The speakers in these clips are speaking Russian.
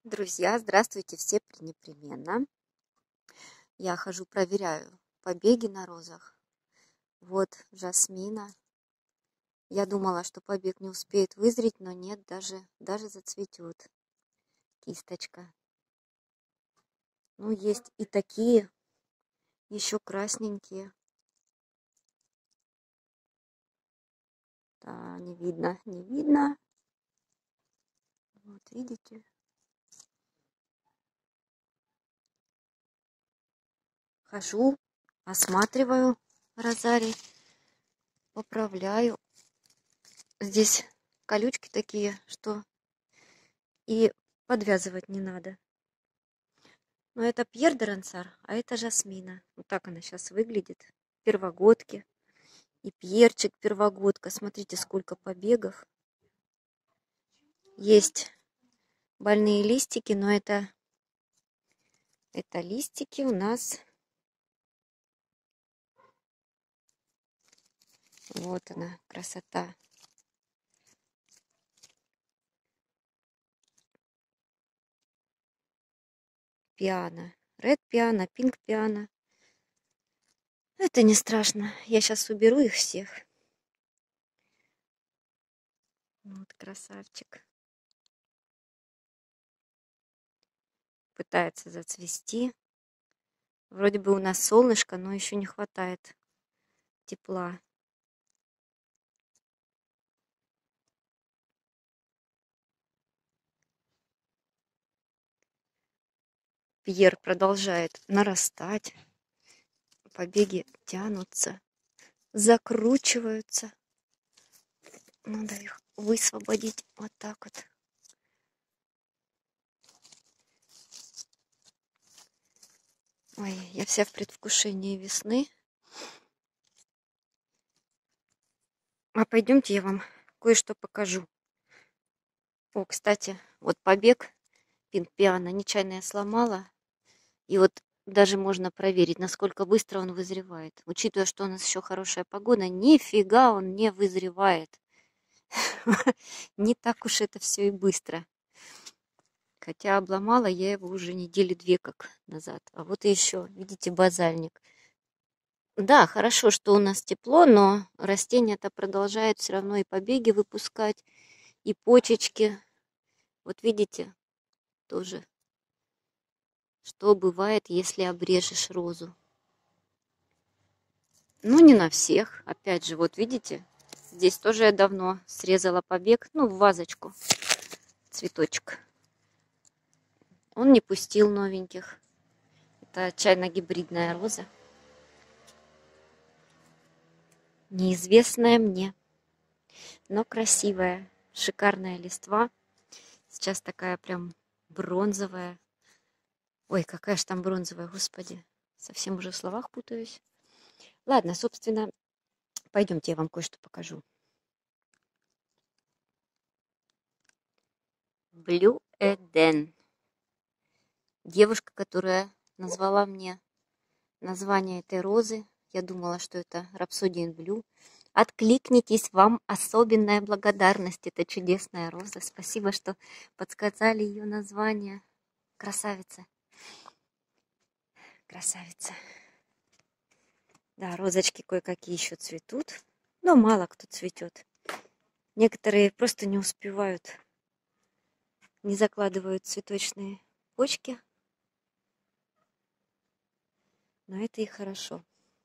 Друзья, здравствуйте все непременно. Я хожу, проверяю побеги на розах. Вот жасмина. Я думала, что побег не успеет вызреть, но нет, даже зацветет кисточка. Ну, есть и такие, еще красненькие. Да, не видно, не видно. Вот, видите? Хожу, осматриваю розарий, поправляю. Здесь колючки такие, что и подвязывать не надо. Но это Пьер де Рансар, а это жасмина. Вот так она сейчас выглядит. Первогодки. И Пьерчик первогодка. Смотрите, сколько побегов. Есть больные листики, но это листики у нас. Вот она, красота. Пиано. Ред пиано, пинк пиано. Это не страшно. Я сейчас уберу их всех. Вот красавчик. Пытается зацвести. Вроде бы у нас солнышко, но еще не хватает тепла. Пьер продолжает нарастать. Побеги тянутся, закручиваются. Надо их высвободить вот так вот. Ой, я вся в предвкушении весны. А пойдемте я вам кое-что покажу. О, кстати, вот побег пинк пиано нечаянно я сломала. И вот даже можно проверить, насколько быстро он вызревает. Учитывая, что у нас еще хорошая погода, нифига он не вызревает. Не так уж это все и быстро. Хотя обломала я его уже недели 2 как назад. А вот и еще, видите, базальник. Да, хорошо, что у нас тепло, но растение-то продолжает все равно и побеги выпускать, и почечки. Вот видите, тоже, что бывает, если обрежешь розу. Ну, не на всех. Опять же, вот видите, здесь тоже я давно срезала побег, ну, в вазочку, цветочек. Он не пустил новеньких. Это чайно-гибридная роза. Неизвестная мне, но красивая. Шикарная листва. Сейчас такая прям бронзовая. Ой, какая же там бронзовая, господи. Совсем уже в словах путаюсь. Ладно, собственно, пойдемте, я вам кое-что покажу. Blue Eden. Девушка, которая назвала мне название этой розы. Я думала, что это Rhapsody in Blue. Откликнитесь, вам особенная благодарность. Это чудесная роза. Спасибо, что подсказали ее название. Красавица. Красавица. Да, розочки кое-какие еще цветут. Но мало кто цветет. Некоторые просто не успевают. Не закладывают цветочные почки. Но это и хорошо.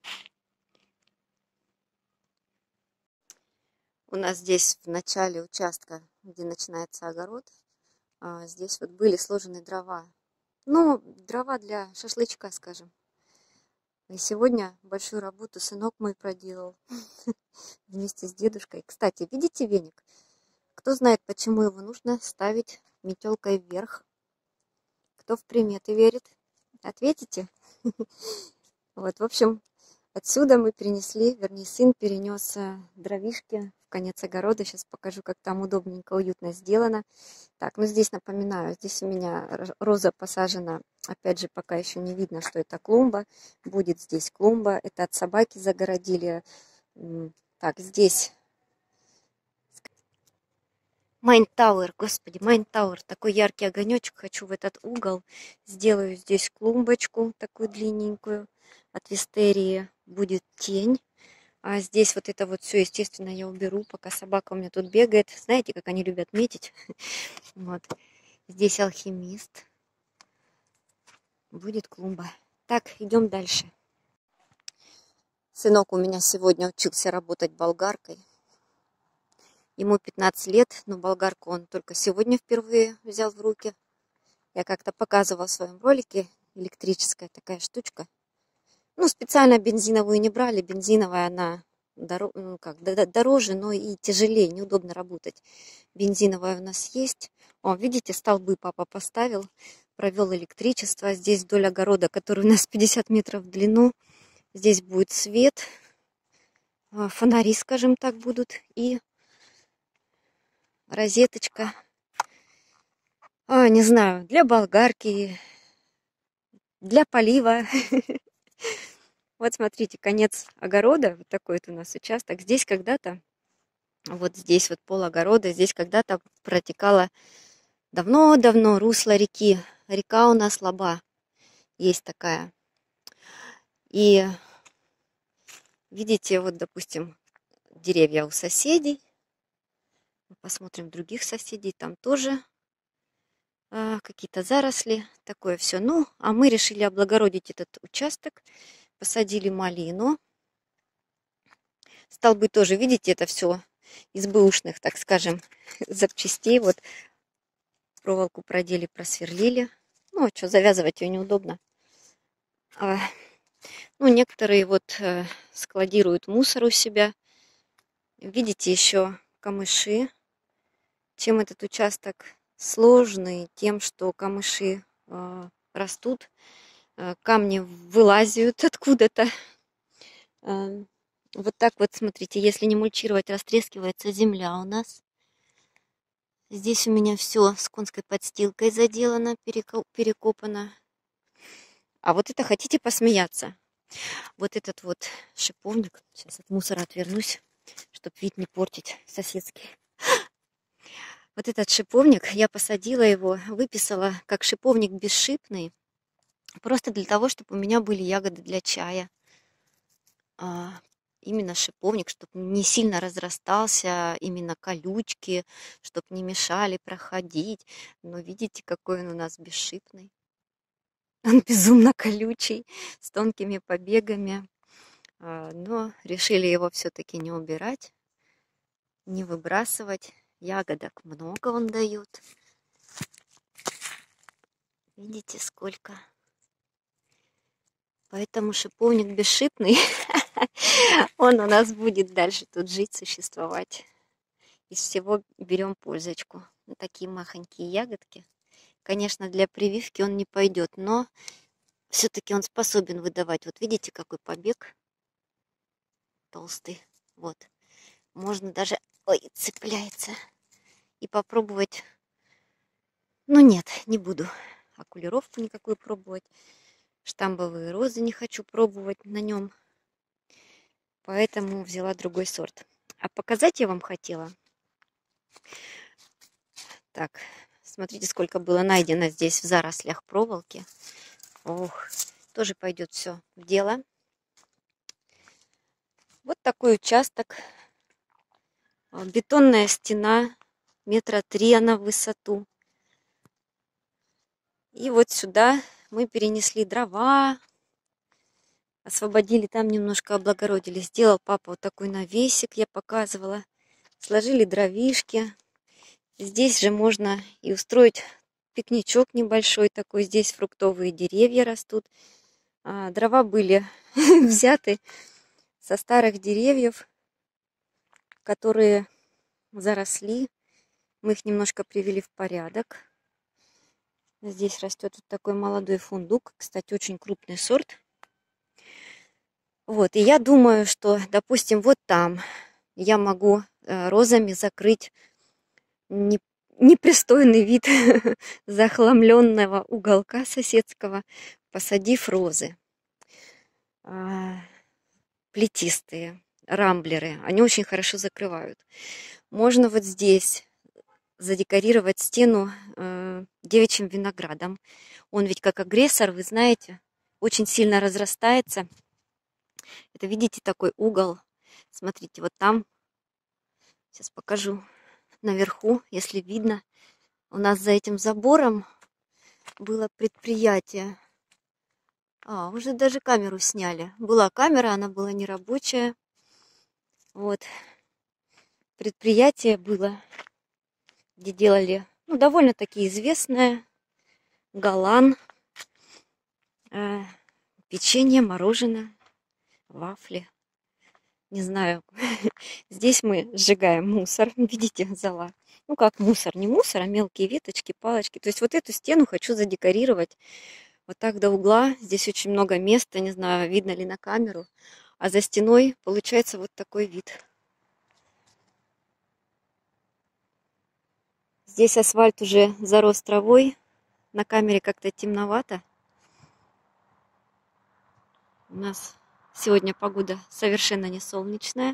У нас здесь в начале участка, где начинается огород, здесь вот были сложены дрова. Ну, дрова для шашлычка, скажем. И сегодня большую работу сынок мой проделал вместе с дедушкой. Кстати, видите веник? Кто знает, почему его нужно ставить метелкой вверх? Кто в приметы верит? Ответите? Вот, в общем, отсюда мы принесли, вернее, сын перенес дровишки в конец огорода. Сейчас покажу, как там удобненько, уютно сделано. Так, ну здесь напоминаю, здесь у меня роза посажена. Опять же, пока еще не видно, что это клумба. Будет здесь клумба. Это от собаки загородили. Так, здесь Майнтауэр, господи, Майнтауэр. Такой яркий огонечек. Хочу в этот угол. Сделаю здесь клумбочку такую длинненькую. От вистерии будет тень. А здесь вот это вот все, естественно, я уберу, пока собака у меня тут бегает. Знаете, как они любят метить? Вот. Здесь алхимист. Будет клумба. Так, идем дальше. Сынок у меня сегодня учился работать болгаркой. Ему 15 лет, но болгарку он только сегодня впервые взял в руки. Я как-то показывала в своем ролике. Электрическая такая штучка. Ну, специально бензиновую не брали. Бензиновая она дороже, но и тяжелее, неудобно работать. Бензиновая у нас есть. О, видите, столбы папа поставил, провел электричество. Здесь вдоль огорода, который у нас 50 метров в длину. Здесь будет свет, фонари, скажем так, будут, и розеточка. Не знаю, для болгарки, для полива. Вот смотрите, конец огорода, вот такой вот у нас участок. Здесь когда-то, вот здесь вот пол огорода, здесь когда-то протекало давно-давно русло реки. Река у нас Лоба есть такая. И видите, вот, допустим, деревья у соседей. Посмотрим других соседей, там тоже какие-то заросли, такое все. Ну, а мы решили облагородить этот участок, посадили малину. Столбы тоже, видите, это все из бэушных, так скажем, запчастей. Вот проволоку продели, просверлили. Ну, а что, завязывать ее неудобно. Ну, некоторые вот складируют мусор у себя. Видите, еще камыши. Чем этот участок сложный? Тем, что камыши растут, камни вылазят откуда-то. Вот так вот, смотрите, если не мульчировать, растрескивается земля у нас. Здесь у меня все с конской подстилкой заделано, перекопано. А вот это хотите посмеяться? Вот этот вот шиповник, сейчас от мусора отвернусь, чтобы вид не портить соседский. Вот этот шиповник, я посадила его, выписала как шиповник бесшипный, просто для того, чтобы у меня были ягоды для чая. Именно шиповник, чтобы не сильно разрастался, именно колючки, чтобы не мешали проходить. Но видите, какой он у нас бесшипный. Он безумно колючий, с тонкими побегами. Но решили его все-таки не убирать, не выбрасывать. Ягодок много он дает. Видите, сколько. Поэтому шиповник бесшипный, он у нас будет дальше тут жить, существовать. Из всего берем пользочку. Вот такие махонькие ягодки. Конечно, для прививки он не пойдет, но все-таки он способен выдавать. Вот видите, какой побег толстый. Вот. Можно даже... Ой, цепляется. И попробовать... Ну нет, не буду окулировку никакую пробовать. Штамбовые розы не хочу пробовать на нем. Поэтому взяла другой сорт. А показать я вам хотела. Так, смотрите, сколько было найдено здесь в зарослях проволоки. Ох, тоже пойдет все в дело. Вот такой участок. Бетонная стена, 3 метра она в высоту. И вот сюда мы перенесли дрова, освободили, там немножко облагородили. Сделал папа вот такой навесик, я показывала. Сложили дровишки. Здесь же можно и устроить пикничок небольшой такой. Здесь фруктовые деревья растут. Дрова были взяты со старых деревьев, которые заросли. Мы их немножко привели в порядок. Здесь растет вот такой молодой фундук. Кстати, очень крупный сорт. Вот, и я думаю, что, допустим, вот там я могу розами закрыть непристойный вид захламленного уголка соседского, посадив розы. Плетистые, рамблеры. Они очень хорошо закрывают. Можно вот здесь задекорировать стену девичьим виноградом. Он ведь как агрессор, вы знаете, очень сильно разрастается. Это, видите, такой угол. Смотрите, вот там, сейчас покажу, наверху, если видно, у нас за этим забором было предприятие. Уже даже камеру сняли. Была камера, она была нерабочая. Вот. Предприятие было, где делали, ну, довольно-таки известное. Голланд, печенье, мороженое, вафли. Не знаю. Здесь мы сжигаем мусор. Видите, зола. Ну, как мусор, не мусор, а мелкие веточки, палочки. То есть вот эту стену хочу задекорировать вот так до угла. Здесь очень много места, не знаю, видно ли на камеру. А за стеной получается вот такой вид. Здесь асфальт уже зарос травой. На камере как-то темновато. У нас сегодня погода совершенно не солнечная.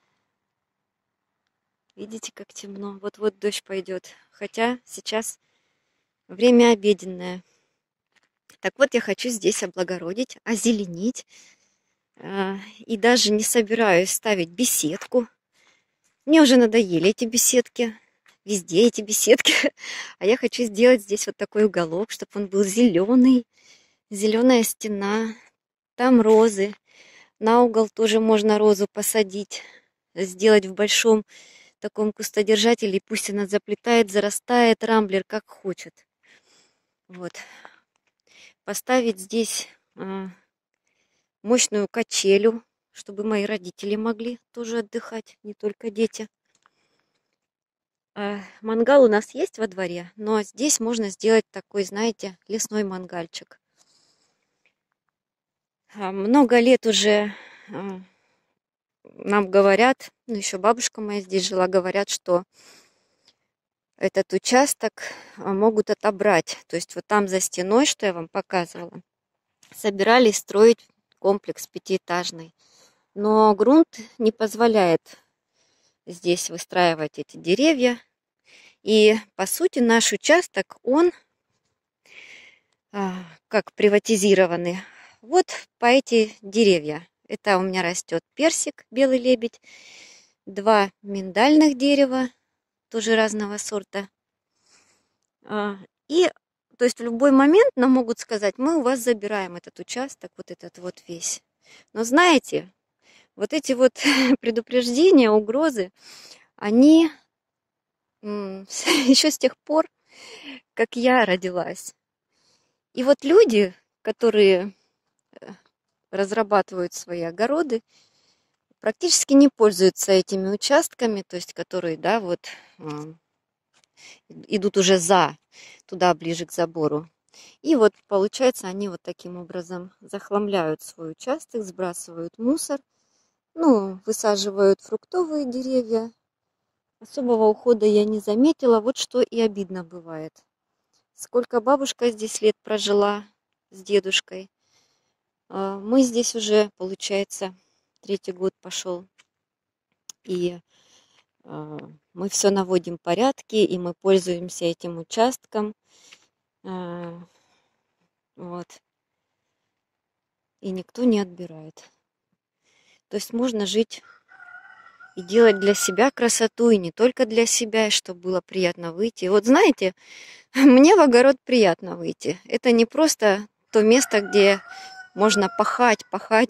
Видите, как темно. Вот-вот дождь пойдет. Хотя сейчас время обеденное. Так вот, я хочу здесь облагородить, озеленить. И даже не собираюсь ставить беседку. Мне уже надоели эти беседки. Везде эти беседки. А я хочу сделать здесь вот такой уголок, чтобы он был зеленый. Зеленая стена. Там розы. На угол тоже можно розу посадить. Сделать в большом таком кустодержателе. И пусть она заплетает, зарастает, рамблер как хочет. Вот. Поставить здесь мощную качелю, чтобы мои родители могли тоже отдыхать, не только дети. Мангал у нас есть во дворе, но здесь можно сделать такой, знаете, лесной мангальчик. Много лет уже нам говорят, ну еще бабушка моя здесь жила, говорят, что этот участок могут отобрать. То есть вот там за стеной, что я вам показывала, собирались строить комплекс пятиэтажный. Но грунт не позволяет здесь выстраивать эти деревья. И, по сути, наш участок, он как приватизированный. Вот по эти деревья. Это у меня растет персик, белый лебедь, 2 миндальных дерева, тоже разного сорта. И, то есть, в любой момент нам могут сказать, мы у вас забираем этот участок, вот этот вот весь. Но знаете, вот эти вот предупреждения, угрозы, они еще с тех пор, как я родилась. И вот люди, которые разрабатывают свои огороды, практически не пользуются этими участками, то есть которые, да, вот идут уже туда ближе к забору. И вот получается, они вот таким образом захламляют свой участок, сбрасывают мусор, ну, высаживают фруктовые деревья. Особого ухода я не заметила, вот что и обидно бывает. Сколько бабушка здесь лет прожила с дедушкой. Мы здесь уже, получается, 3-й год пошел. И мы все наводим порядки, и мы пользуемся этим участком. Вот. И никто не отбирает. То есть можно жить и делать для себя красоту, и не только для себя, чтобы было приятно выйти. И вот знаете, мне в огород приятно выйти. Это не просто то место, где можно пахать,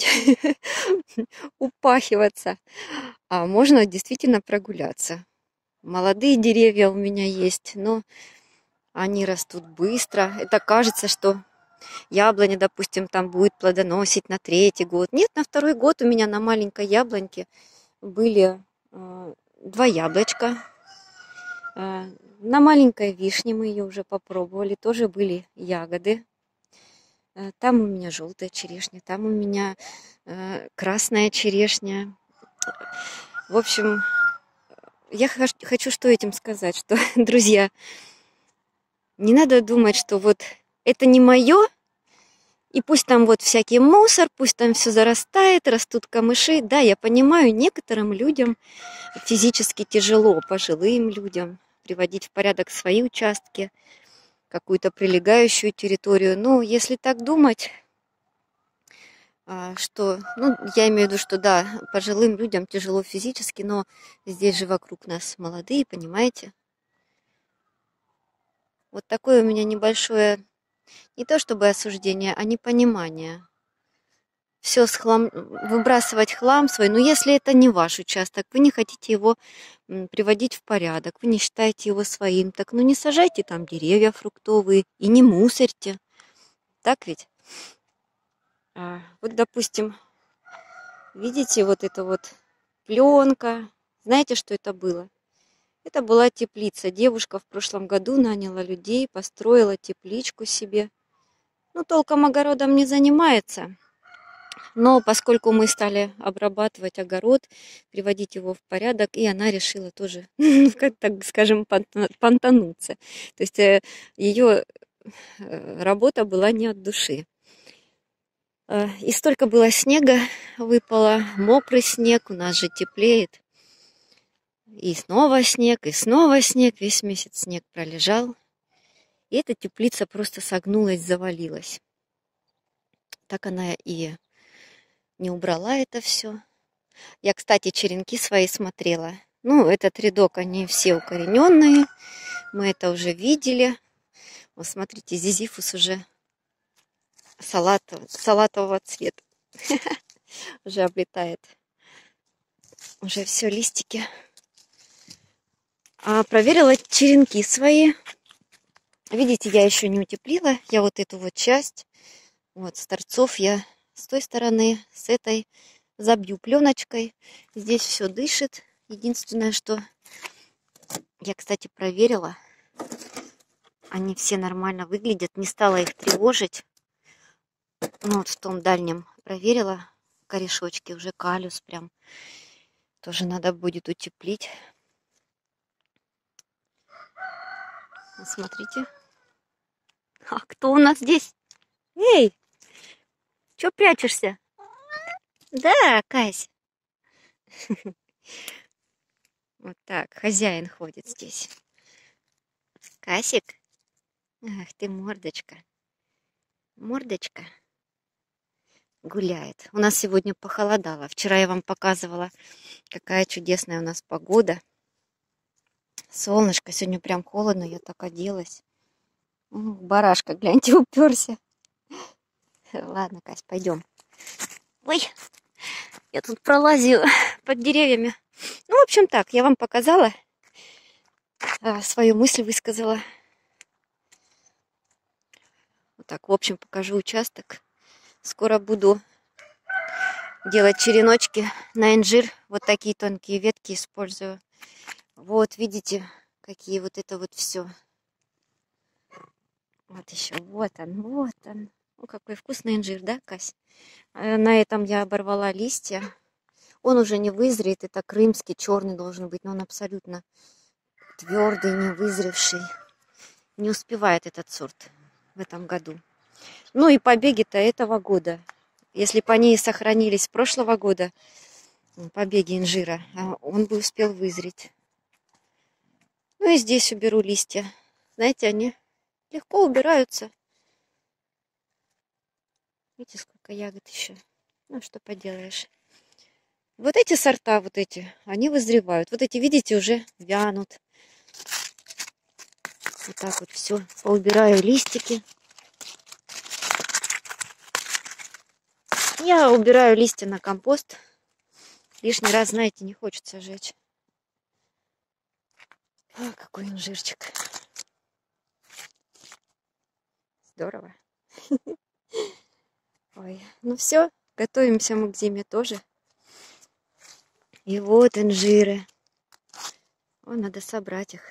упахиваться, а можно действительно прогуляться. Молодые деревья у меня есть, но они растут быстро. Это кажется, что яблоня, допустим, там будет плодоносить на 3-й год. Нет, на 2-й год у меня на маленькой яблоньке были 2 яблочка. На маленькой вишне мы ее уже попробовали, тоже были ягоды. Там у меня желтая черешня, там у меня красная черешня. В общем, я хочу что этим сказать, что, друзья, не надо думать, что вот это не мое, и пусть там вот всякий мусор, пусть там все зарастает, растут камыши. Да, я понимаю, некоторым людям физически тяжело, пожилым людям, приводить в порядок свои участки, какую-то прилегающую территорию. Ну, если так думать, что, ну, я имею в виду, что да, пожилым людям тяжело физически, но здесь же вокруг нас молодые, понимаете? Вот такое у меня небольшое, не то чтобы осуждение, а непонимание. Все выбрасывать хлам свой, но если это не ваш участок, вы не хотите его приводить в порядок, вы не считаете его своим, так ну не сажайте там деревья фруктовые и не мусорьте. Так ведь? Вот, допустим, видите, вот это вот пленка. Знаете, что это было? Это была теплица. Девушка в прошлом году наняла людей, построила тепличку себе. Ну, толком огородом не занимается. Но поскольку мы стали обрабатывать огород, приводить его в порядок, и она решила тоже, как так скажем, понтануться. То есть ее работа была не от души. И столько было снега выпало, мокрый снег, у нас же теплеет. И снова снег, весь месяц снег пролежал. И эта теплица просто согнулась, завалилась. Так она и не убрала это все. Я, кстати, черенки свои смотрела. Ну, этот рядок, они все укорененные. Мы это уже видели. Вот смотрите, зизифус уже салатового цвета. Уже облетает. Уже все, листики. Проверила черенки свои. Видите, я еще не утеплила. Я вот эту вот часть, вот с торцов я с той стороны, с этой забью пленочкой. Здесь все дышит. Единственное, что я, кстати, проверила. Они все нормально выглядят. Не стала их тревожить. Ну, вот в том дальнем проверила. Корешочки уже калюс прям. Тоже надо будет утеплить. Смотрите. А кто у нас здесь? Эй! Чё прячешься? Да, Кась. Вот так, хозяин ходит здесь. Касик? Ах ты, мордочка. Мордочка гуляет. У нас сегодня похолодало. Вчера я вам показывала, какая чудесная у нас погода. Солнышко. Сегодня прям холодно, я так оделась. Барашка, гляньте, уперся. Ладно, Кась, пойдем. Ой, я тут пролазила под деревьями. Ну, в общем так, я вам показала, свою мысль высказала. Вот так, в общем, покажу участок. Скоро буду делать череночки на инжир. Вот такие тонкие ветки использую. Вот, видите, какие вот это вот все. Вот еще, вот он, вот он. Ну, какой вкусный инжир, да, Кась? На этом я оборвала листья. Он уже не вызреет, это крымский, черный должен быть, но он абсолютно твердый, не вызревший. Не успевает этот сорт в этом году. Ну и побеги-то этого года. Если бы они сохранились с прошлого года, побеги инжира, он бы успел вызреть. Ну и здесь уберу листья. Знаете, они легко убираются. Видите, сколько ягод еще. Ну, что поделаешь. Вот эти сорта, вот эти, они вызревают. Вот эти, видите, уже вянут. Вот так вот все. Поубираю листики. Я убираю листья на компост. Лишний раз, знаете, не хочется жечь. О, какой инжирчик. Здорово. Ой, ну все, готовимся мы к зиме тоже. И вот инжиры. О, надо собрать их.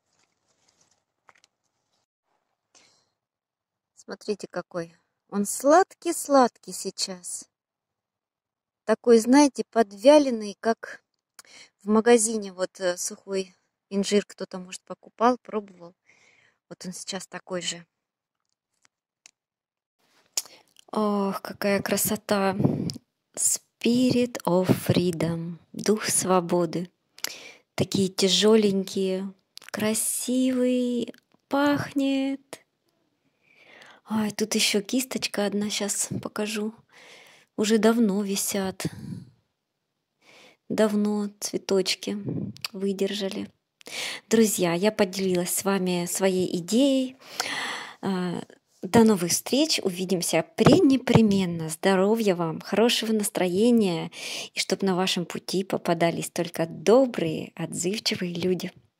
Смотрите, какой. Он сладкий-сладкий сейчас. Такой, знаете, подвяленный, как в магазине. Вот сухой инжир кто-то, может, покупал, пробовал. Вот он сейчас такой же. Ох, какая красота. Spirit of Freedom. Дух свободы. Такие тяжеленькие, Красивый, пахнет. Ай, тут еще кисточка одна, сейчас покажу. Уже давно висят. Давно цветочки выдержали. Друзья, я поделилась с вами своей идеей. До новых встреч, увидимся пренепременно. Здоровья вам, хорошего настроения, и чтобы на вашем пути попадались только добрые, отзывчивые люди.